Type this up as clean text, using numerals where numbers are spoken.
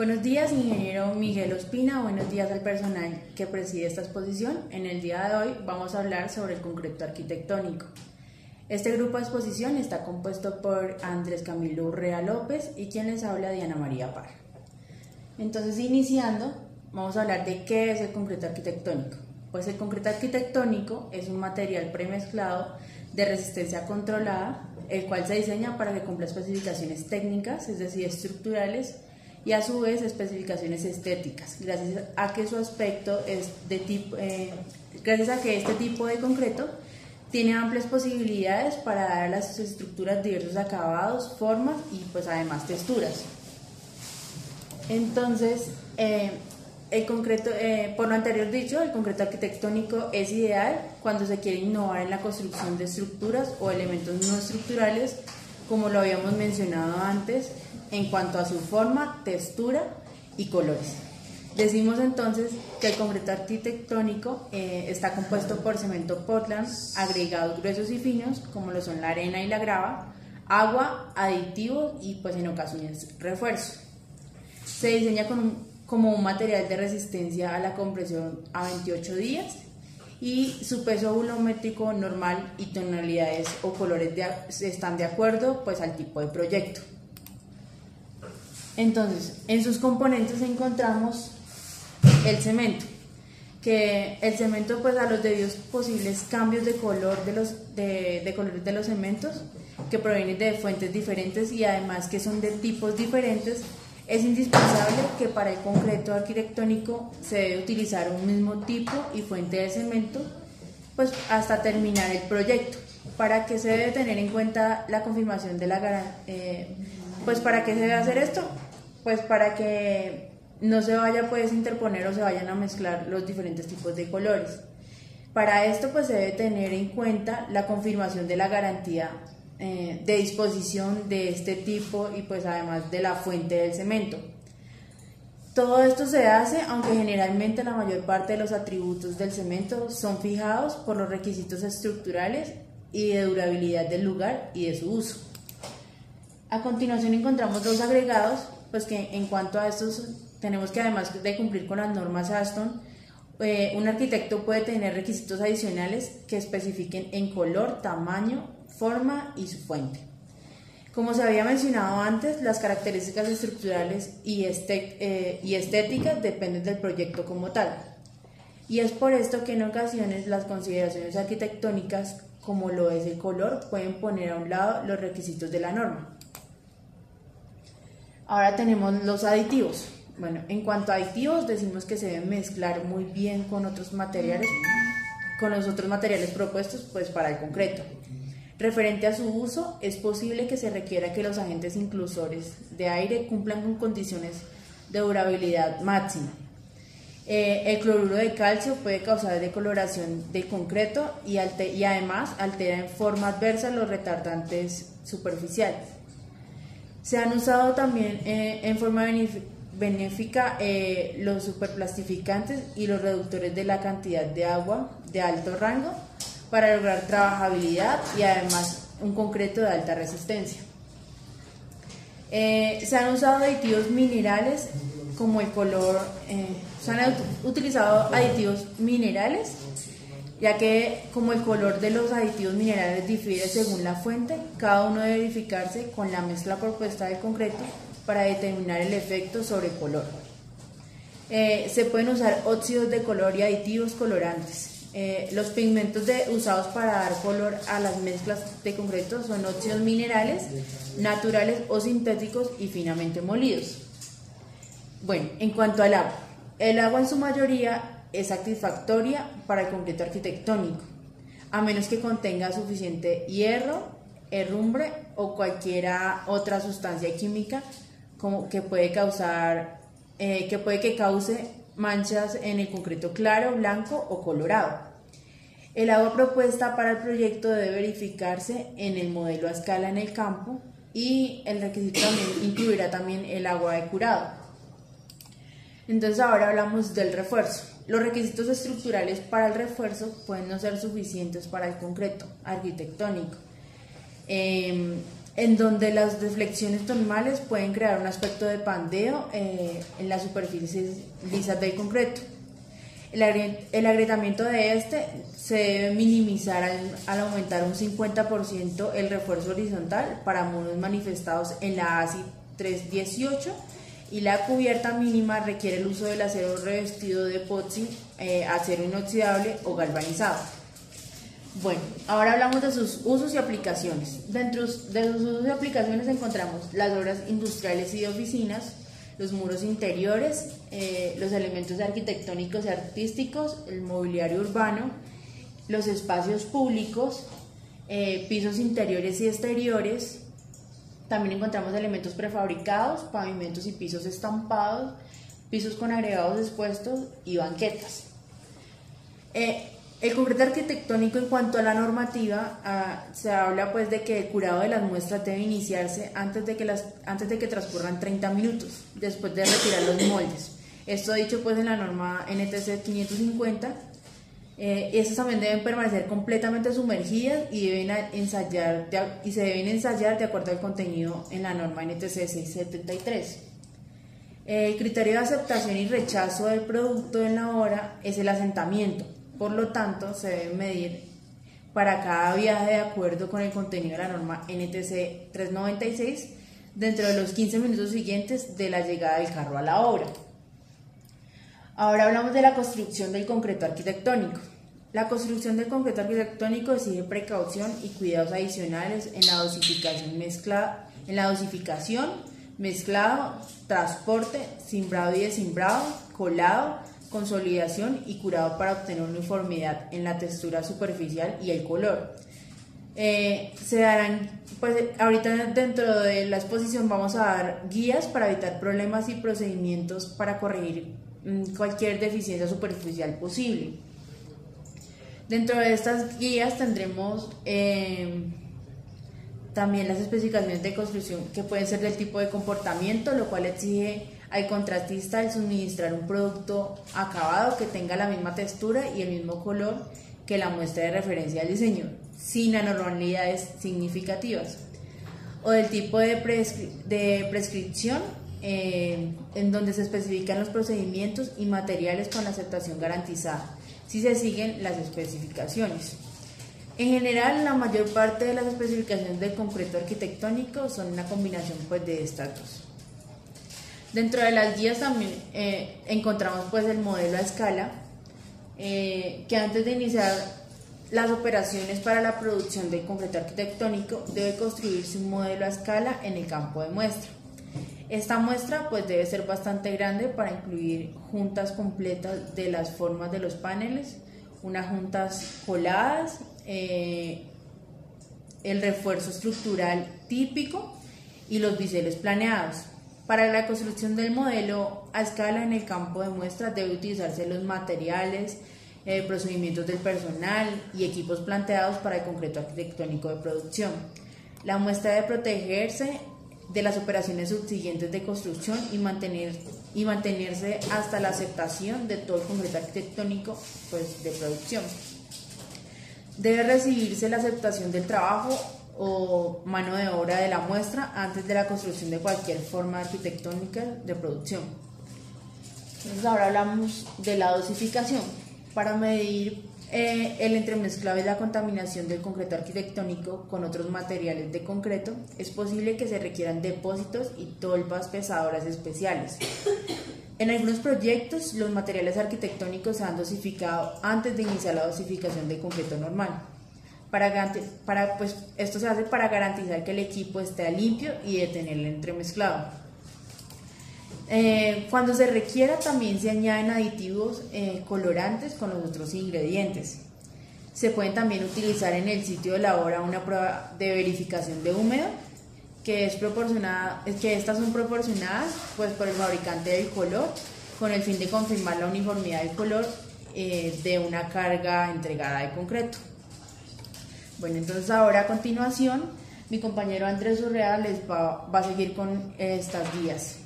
Buenos días, ingeniero Miguel Ospina. Buenos días al personal que preside esta exposición. En el día de hoy vamos a hablar sobre el concreto arquitectónico. Este grupo de exposición está compuesto por Andrés Camilo Urrea López y quien les habla, Diana María Parra. Entonces, iniciando, vamos a hablar de qué es el concreto arquitectónico. Pues el concreto arquitectónico es un material premezclado de resistencia controlada, el cual se diseña para que cumpla especificaciones técnicas, es decir, estructurales, y a su vez especificaciones estéticas, gracias a que su aspecto es de tipo, gracias a que este tipo de concreto tiene amplias posibilidades para dar a las estructuras diversos acabados, formas y pues además texturas. Entonces, el concreto, por lo anterior dicho, el concreto arquitectónico es ideal cuando se quiere innovar en la construcción de estructuras o elementos no estructurales, como lo habíamos mencionado antes, en cuanto a su forma, textura y colores. Decimos entonces que el concreto arquitectónico está compuesto por cemento Portland, agregados gruesos y finos, como lo son la arena y la grava, agua, aditivos y pues en ocasiones refuerzo. Se diseña como un material de resistencia a la compresión a 28 días y su peso volumétrico normal y tonalidades o colores están de acuerdo pues al tipo de proyecto. Entonces, en sus componentes encontramos el cemento, que el cemento pues a los debidos posibles cambios de color de colores de los cementos que provienen de fuentes diferentes y además que son de tipos diferentes, es indispensable que para el concreto arquitectónico se debe utilizar un mismo tipo y fuente de cemento pues hasta terminar el proyecto. ¿Para qué se debe tener en cuenta la confirmación de la garantía? Pues ¿para qué se debe hacer esto? Pues para que no se vaya pues a interponer o se vayan a mezclar los diferentes tipos de colores. Para esto pues se debe tener en cuenta la confirmación de la garantía de disposición de este tipo y pues además de la fuente del cemento. Todo esto se hace aunque generalmente la mayor parte de los atributos del cemento son fijados por los requisitos estructurales y de durabilidad del lugar y de su uso. A continuación encontramos dos agregados, pues que en cuanto a estos tenemos que además de cumplir con las normas Aston, un arquitecto puede tener requisitos adicionales que especifiquen en color, tamaño, forma y su fuente. Como se había mencionado antes, las características estructurales y estéticas dependen del proyecto como tal. Y es por esto que en ocasiones las consideraciones arquitectónicas, como lo es el color, pueden poner a un lado los requisitos de la norma. Ahora tenemos los aditivos. Bueno, en cuanto a aditivos, decimos que se deben mezclar muy bien con otros materiales, con los otros materiales propuestos pues para el concreto. Referente a su uso, es posible que se requiera que los agentes inclusores de aire cumplan con condiciones de durabilidad máxima. El cloruro de calcio puede causar decoloración del concreto y además altera en forma adversa los retardantes superficiales. Se han usado también en forma benéfica los superplastificantes y los reductores de la cantidad de agua de alto rango para lograr trabajabilidad y además un concreto de alta resistencia. Se han usado aditivos minerales como el color, se han utilizado aditivos minerales, ya que como el color de los aditivos minerales difiere según la fuente, cada uno debe verificarse con la mezcla propuesta del concreto para determinar el efecto sobre el color. Se pueden usar óxidos de color y aditivos colorantes. Los pigmentos usados para dar color a las mezclas de concreto son óxidos minerales, naturales o sintéticos y finamente molidos. Bueno, en cuanto al agua, el agua en su mayoría es satisfactoria para el concreto arquitectónico, a menos que contenga suficiente hierro, herrumbre o cualquier otra sustancia química que puede que cause manchas en el concreto claro, blanco o colorado. El agua propuesta para el proyecto debe verificarse en el modelo a escala en el campo y el requisito también incluirá también el agua de curado. Entonces ahora hablamos del refuerzo. Los requisitos estructurales para el refuerzo pueden no ser suficientes para el concreto arquitectónico. en donde las deflexiones normales pueden crear un aspecto de pandeo en las superficies lisas del concreto. El agrietamiento de este se debe minimizar al aumentar un 50% el refuerzo horizontal para muros manifestados en la ASI 318, y la cubierta mínima requiere el uso del acero revestido de epoxi, acero inoxidable o galvanizado. Bueno, ahora hablamos de sus usos y aplicaciones. Dentro de sus usos y aplicaciones encontramos las obras industriales y de oficinas, los muros interiores, los elementos arquitectónicos y artísticos, el mobiliario urbano, los espacios públicos, pisos interiores y exteriores. También encontramos elementos prefabricados, pavimentos y pisos estampados, pisos con agregados expuestos y banquetas. El concreto arquitectónico, en cuanto a la normativa, se habla pues de que el curado de las muestras debe iniciarse antes de que transcurran 30 minutos después de retirar los moldes. Esto dicho pues en la norma NTC 550. Estas también deben permanecer completamente sumergidas y se deben ensayar de acuerdo al contenido en la norma NTC 673. El criterio de aceptación y rechazo del producto en la obra es el asentamiento. Por lo tanto, se debe medir para cada viaje de acuerdo con el contenido de la norma NTC 396 dentro de los 15 minutos siguientes de la llegada del carro a la obra. Ahora hablamos de la construcción del concreto arquitectónico. La construcción del concreto arquitectónico exige precaución y cuidados adicionales en la dosificación, mezclado, transporte, cimbrado y descimbrado, colado, consolidación y curado para obtener uniformidad en la textura superficial y el color. Se darán, pues ahorita dentro de la exposición vamos a dar guías para evitar problemas y procedimientos para corregir cualquier deficiencia superficial posible. Dentro de estas guías tendremos también las especificaciones de construcción, que pueden ser del tipo de comportamiento, lo cual exige al contratista el suministrar un producto acabado que tenga la misma textura y el mismo color que la muestra de referencia del diseño, sin anormalidades significativas. O del tipo de prescripción, en donde se especifican los procedimientos y materiales con la aceptación garantizada, si se siguen las especificaciones. En general, la mayor parte de las especificaciones del concreto arquitectónico son una combinación pues de estas dos. Dentro de las guías también encontramos pues el modelo a escala, que antes de iniciar las operaciones para la producción del concreto arquitectónico debe construirse un modelo a escala en el campo de muestra. Esta muestra pues debe ser bastante grande para incluir juntas completas de las formas de los paneles, unas juntas coladas, el refuerzo estructural típico y los biseles planeados. Para la construcción del modelo a escala en el campo de muestra debe utilizarse los materiales, procedimientos del personal y equipos planteados para el concreto arquitectónico de producción. La muestra debe protegerse de las operaciones subsiguientes de construcción y mantenerse hasta la aceptación de todo el concreto arquitectónico pues, de producción. Debe recibirse la aceptación del trabajo o mano de obra de la muestra antes de la construcción de cualquier forma arquitectónica de producción. Entonces ahora hablamos de la dosificación. Para medir el entremezclado y la contaminación del concreto arquitectónico con otros materiales de concreto, es posible que se requieran depósitos y tolvas pesadoras especiales. En algunos proyectos, los materiales arquitectónicos se han dosificado antes de iniciar la dosificación del concreto normal. Esto se hace para garantizar que el equipo esté limpio y detener el entremezclado. Cuando se requiera, también se añaden aditivos colorantes con los otros ingredientes. Se pueden también utilizar en el sitio de la obra una prueba de verificación de húmedo, que estas son proporcionadas pues, por el fabricante del color, con el fin de confirmar la uniformidad del color de una carga entregada de concreto. Bueno, entonces ahora a continuación mi compañero Andrés Urrea les va a seguir con estas guías.